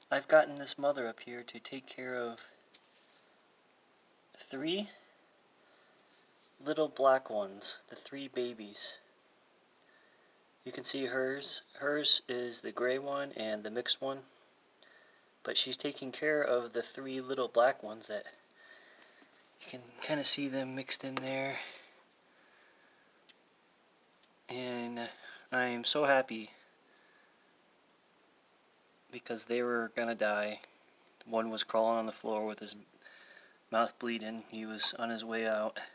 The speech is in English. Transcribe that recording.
I've gotten this mother up here to take care of 3 little black ones, the 3 babies. You can see hers. Hers is the gray one and the mixed one. But she's taking care of the 3 little black ones that you can kind of see them mixed in there. And I am so happy because they were gonna die. One was crawling on the floor with his mouth bleeding. He was on his way out.